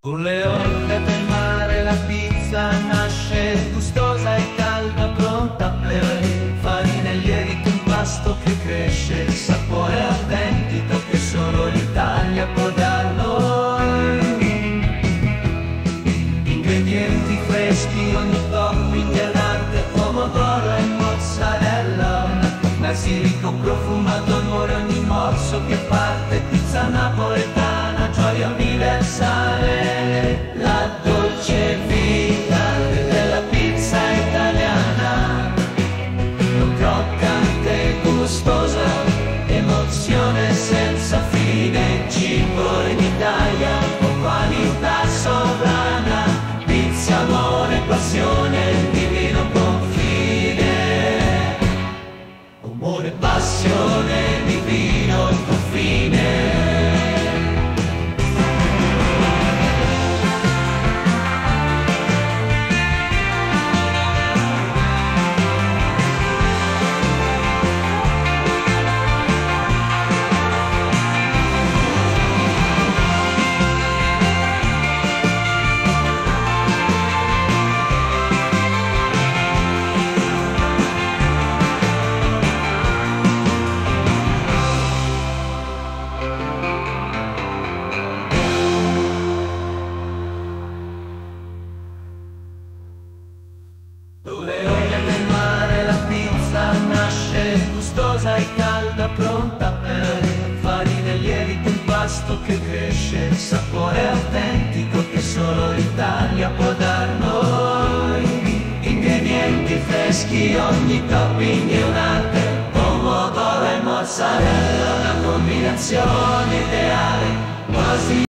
Con le onde del mare la pizza nasce gustosa e calda, pronta per farina e lievito, un pasto che cresce, il sapore autentico che solo l'Italia può dar noi. Ingredienti freschi, ogni topping è l'arte, pomodoro e mozzarella, basilico profumato, onore ogni morso che parte, pizza napoletana, gioia universale, la dolce vita della pizza italiana, croccante, gustosa, emozione senza fine, cibo in Italia, con qualità sovrana, pizza, amore, passione, divino confine, amore, passione, divino confine. Sulle onde del mare la pizza nasce, gustosa e calda, pronta per farina e lievito, un pasto che cresce, il sapore autentico che solo l'Italia può dar noi. Ingredienti freschi, ogni topping è un'arte, pomodoro e mozzarella, una combinazione ideale, quasi